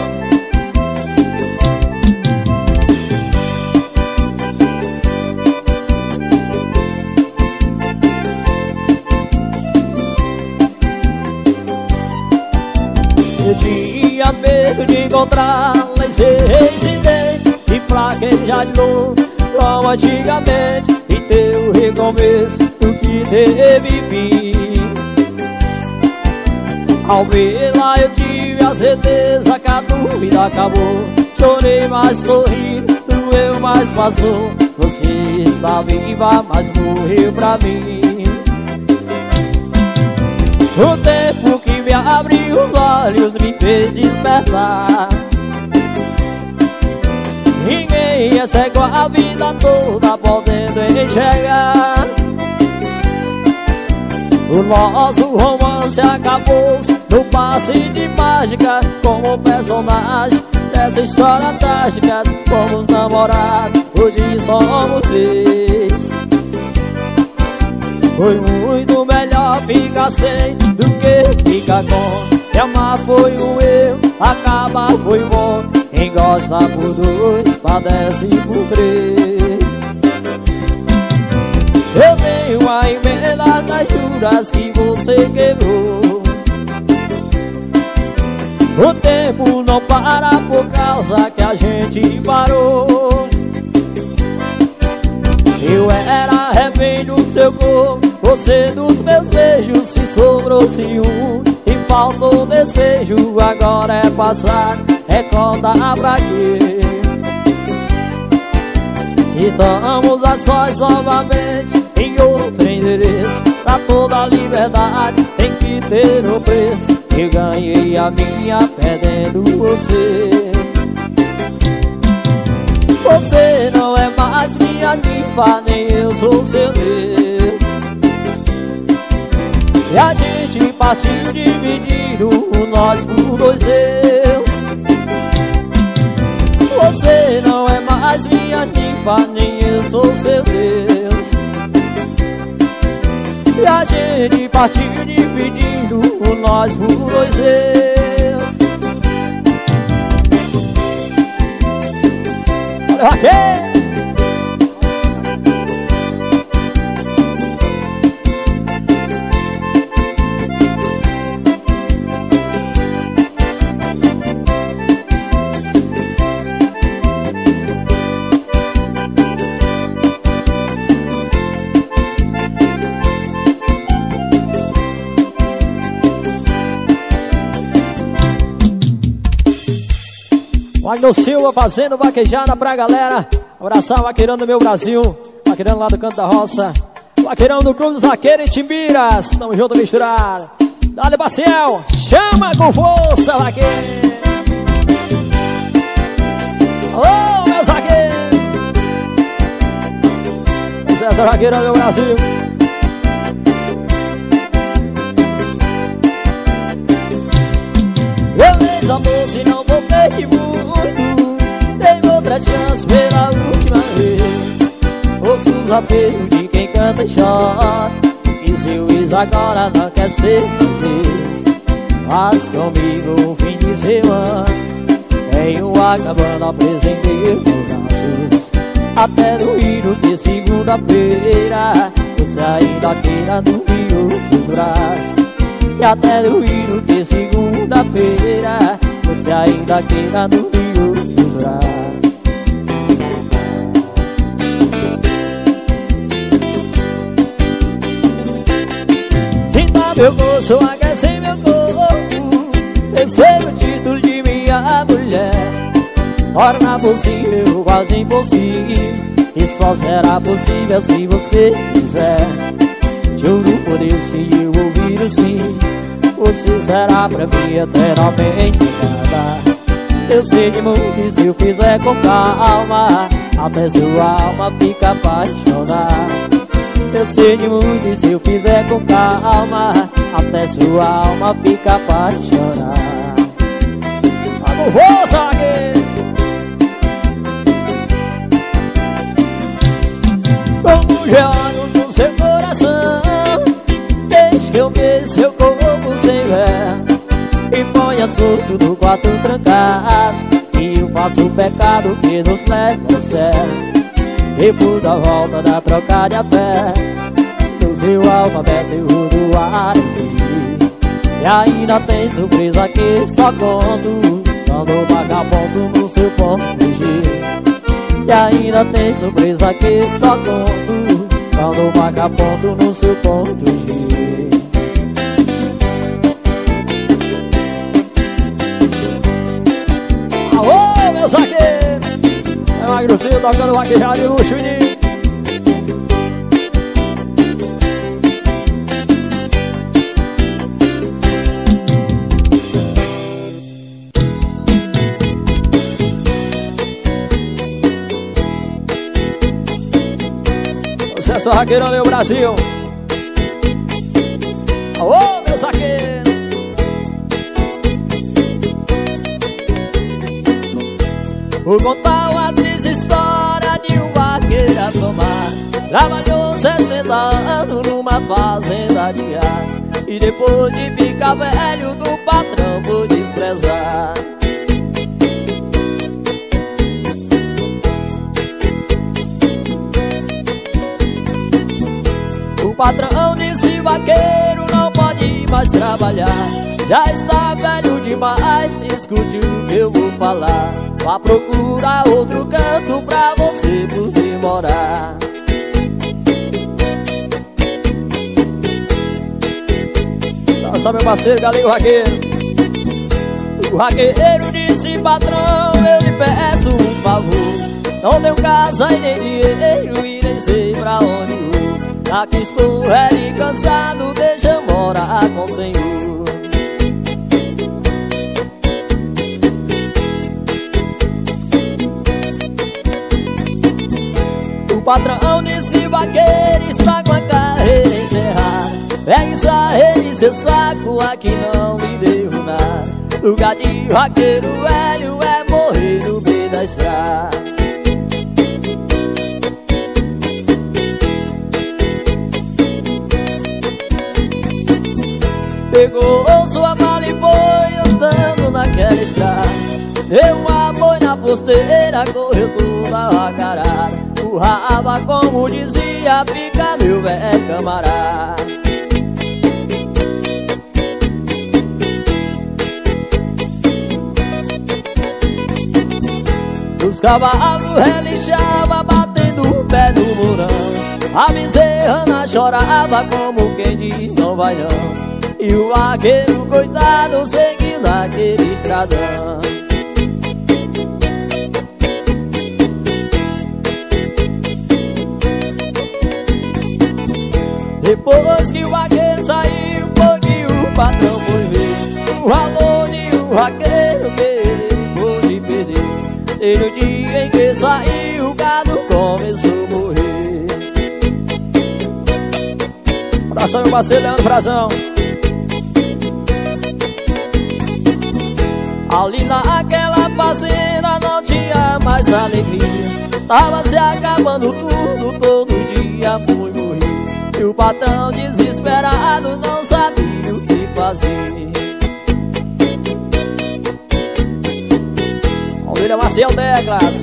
Eu tinha medo de encontrá-la e ser residente e fraquejar de novo como antigamente, e ter o recomeço do que teve fim. Ao vê-la eu tive a certeza que a dúvida acabou. Chorei, mas sorri, doeu, mas passou. Você está viva, mas morreu pra mim. O tempo que me abriu os olhos me fez despertar. Ninguém é cego a vida toda podendo enxergar. O nosso romance acabou-se no passe de mágica. Como personagem dessa história trágica, fomos namorados, hoje somos ex. Foi muito melhor ficar sem do que ficar com. E amar foi um erro, acabar foi bom. Quem gosta por dois, padece por três. Eu tenho a emenda das juras que você quebrou. O tempo não para por causa que a gente parou. Eu era refém do seu corpo, você dos meus beijos. Se sobrou ciúme, se faltou desejo, agora é passado, recordar pra quê? Se estamos a sós novamente em outro endereço, pra toda a liberdade tem que ter o preço. Eu ganhei a minha perdendo você. Você não é mais minha ninfa, nem eu sou seu Deus. E a gente partiu dividindo nós por dois eus. Você não é mais minha ninfa, nem eu sou seu Deus. E a gente partiu dividindo nós por dois eus. Olha aqui! Wagner Silva fazendo vaquejada pra galera. Abraçar o vaqueirão do meu Brasil, vaqueirão lá do Canto da Roça, vaqueirão do Clube dos Vaqueiros em Timbiras. Tamo junto, misturado. Dale, Baciel, chama com força, vaqueiro. Alô, meus vaqueiros. Essa vaqueirão do meu Brasil. Eu nem amor se não voltei muito. Dei outra chance pela última vez. Ouço os apelos de quem canta e chora. E seu ex agora não quer ser feliz. Mas comigo um fim de semana. Tenho acabando preso em teus braços. Até doído que segunda-feira você ainda queira no Rio dos braços. E até doído que segunda-feira você ainda queira no Rio dos braços. Sinta meu gosto, aquece meu corpo. Receba o título de minha mulher. Torna possível quase impossível. E só será possível se você quiser. Juro por Deus, se eu ouvir o sim, você será pra mim eternamente amada. Eu sei de muito e se eu fizer com calma, até sua alma fica apaixonada. Eu sei de muito e se eu fizer com calma, até sua alma fica apaixonada. Vamos, força, vaqueiro. Como jogo no seu coração, deixe que eu veja seu corpo sem ver. E ponha solto do quarto trancado, e eu faço o pecado que nos leva ao céu. Depois da volta da troca de fé, no seu alfabeto eu do Arezinho. E ainda tem surpresa que só conto quando o vagabundo no seu ponto de G. E ainda tem surpresa que só conto quando o vagabundo no seu ponto G. Alô, meus vaqueiros. É uma grossinha tocando vaquejada de luxo, menino. Sucesso, vaqueirão, meu Brasil. Alô, meus vaqueiros. Vou contar uma triste história de um vaqueiro a tomar. Trabalhou 60 anos numa fazenda de gado, e depois de ficar velho do patrão por desprezar. O patrão disse: vaqueiro não pode mais trabalhar, já está velho demais, escute o que eu vou falar. Vá procurar outro canto pra você poder morar. Nossa, meu parceiro Galego Vaqueiro. O vaqueiro disse: patrão, eu lhe peço um favor. Não tenho casa e nem dinheiro e nem sei pra onde vou. Aqui estou velho e cansado, deixa eu morar com o Senhor. O patrão disse: vaqueiro está com a carreira encerrada. Pegue essa rede e seu saco, aqui não me deu nada. Lugar de vaqueiro velho é morrer no meio da estrada. Pegou sua mala e foi andando naquela estrada. Deu uma boi na posteira, correu toda a carada. O raba, como dizia, fica meu velho camarada. Os cavalos relinchavam, batendo o pé no morão. A bezerrana chorava como quem diz não vai não. E o vaqueiro, coitado, seguindo aquele estradão. Depois que o vaqueiro saiu, foi que o patrão foi ver o valor de um vaqueiro que ele pôde perder. E no dia em que saiu, o gado começou a morrer. Abração, meu parceiro Leandro Frazão. Ali naquela fazenda não tinha mais alegria. Tava se acabando tudo, todo dia foi morrer. E o patrão desesperado não sabia o que fazer. Ovelha Marcel Teclas.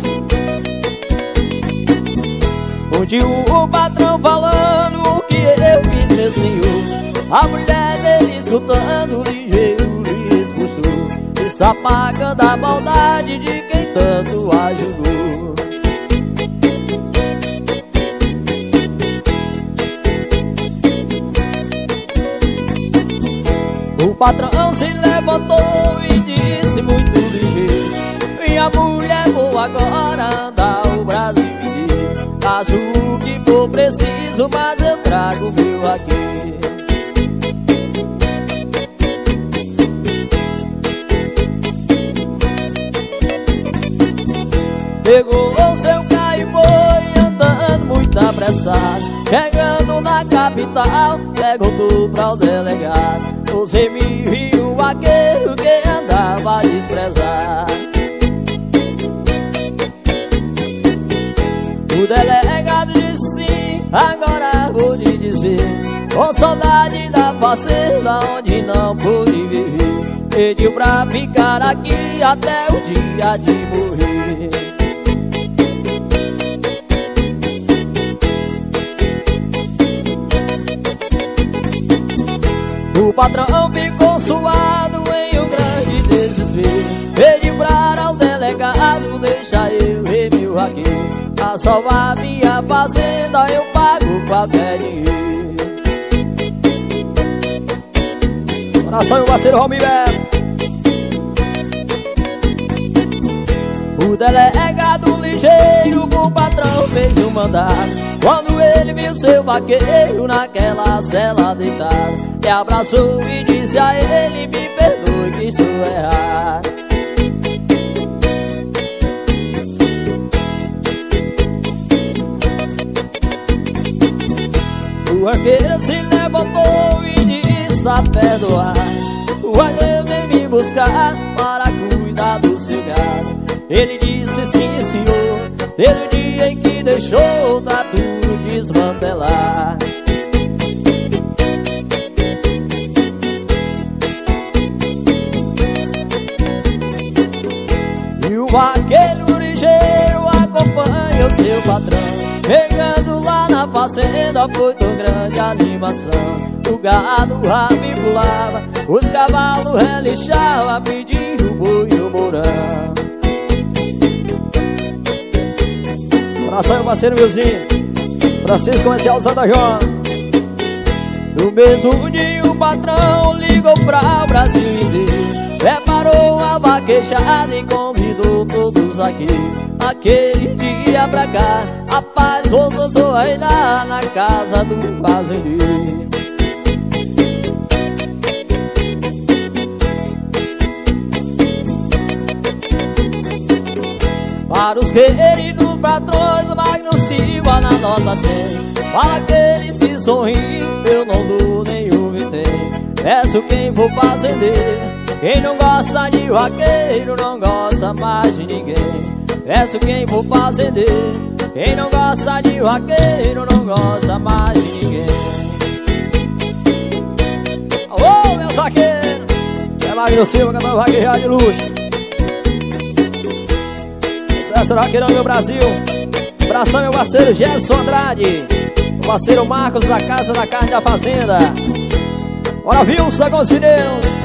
Onde o patrão falando o que eu fiz, meu senhor. A mulher dele escutando ligeiro lhe expulsou. Está pagando a maldade de quem tanto ajudou. O patrão se levantou e disse muito ligeiro: minha mulher, vou agora andar o Brasil inteiro. Faço o que for preciso, mas eu trago meu vaqueiro. Pegou o seu carro e foi andando muito apressado. Chegando na capital, perguntou para o delegado: você me viu um vaqueiro que andava desprezado? O delegado disse sim, agora vou lhe dizer. Com saudade da fazenda onde não pude viver, pediu pra ficar aqui até o dia de morrer. O patrão ficou suado em um grande desespero. Pediu para o delegado deixar eu ver meu vaqueiro. Pra salvar minha fazenda eu pago qualquer dinheiro. Coração, meu parceiro Romibel. O delegado ligeiro pro patrão fez um mandado. Quando ele viu seu vaqueiro naquela cela deitado, ele abraçou e disse a ele: me perdoe que sou errado. O vaqueiro se levantou e disse: tá perdoado. O vaqueiro vem me buscar para cuidar do seu gado. Ele disse: sim, senhor. Desde o dia em que deixou, tá tudo desmantelar. E o vaqueiro ligeiro acompanha o seu patrão. Chegando lá na fazenda foi tão grande a animação. O gado rabo pulava, os cavalos relinchavam, pedindo o boi e o mourão. Abração, meu parceiro Milzinho. Francisco Comercial Santa João. No mesmo dia o patrão ligou pra o Brasil inteiro. Preparou uma vaquejada e convidou todos aqui. Aquele dia pra cá, a paz voltou a reinar na casa do fazendeiro. Para os queridos patrões, Magno Silva na nota 100. Para aqueles que sorriem, eu não dou nenhum vintém. Peço quem for fazendeiro, quem não gosta de vaqueiro não gosta mais de ninguém. Peço quem for fazendeiro, quem não gosta de vaqueiro não gosta mais de ninguém. Alô, meus vaqueiros! É Magno Silva cantando vaquejada de luxo. Sucesso vaqueirão, meu Brasil. Abração, meu parceiro Gerson Andrade. Meu parceiro Marcos da Casa da Carne da Fazenda. Bora, Wilson, com Deus.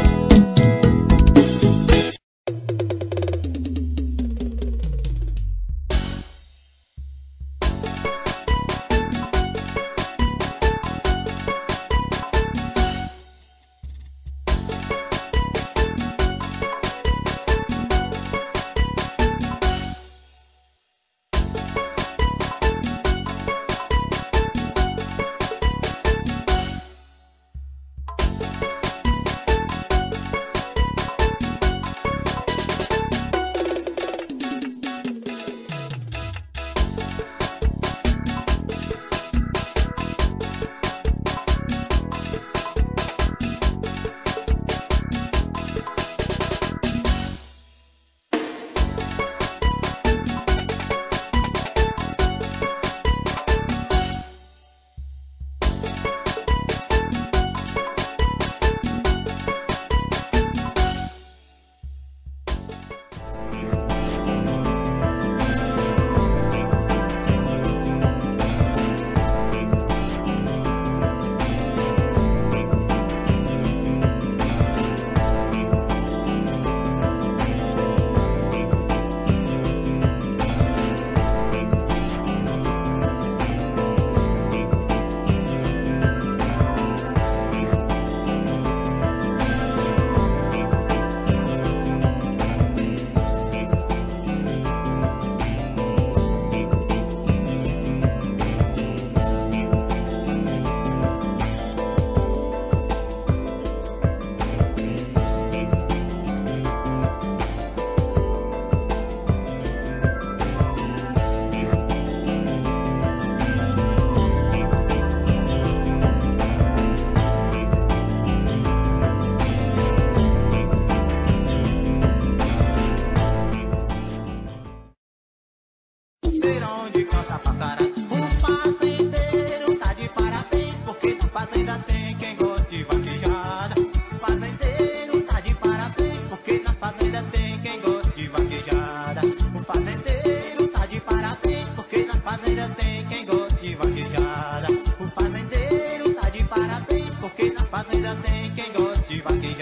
Mas ainda tem quem goste de vaquejar.